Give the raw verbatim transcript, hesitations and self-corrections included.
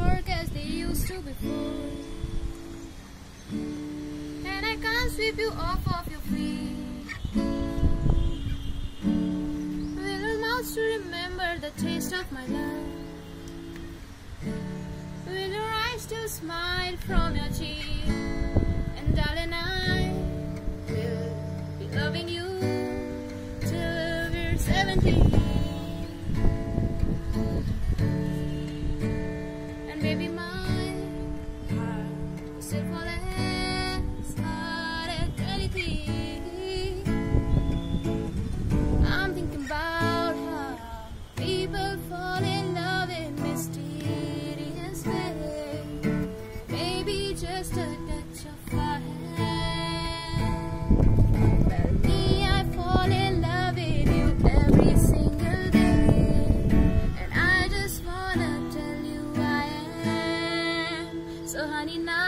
work as they used to before, and I can't sweep you off of your feet. Will your mouth to remember the taste of my love? Will your eyes still smile from your cheek? And darling, I will be loving you till we're seventy. And baby, my heart will still fall as hard at twenty-three. I'm thinking about how people fall in love in mysterious ways. Maybe just a touch of fire. Well, me, I fall in love with you every single day, and I just wanna tell you I am. So honey, now